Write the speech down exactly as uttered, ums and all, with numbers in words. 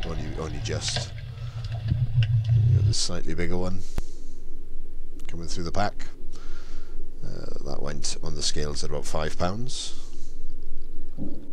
only, only just. You got this slightly bigger one coming through the pack. Uh, that went on the scales at about five pounds.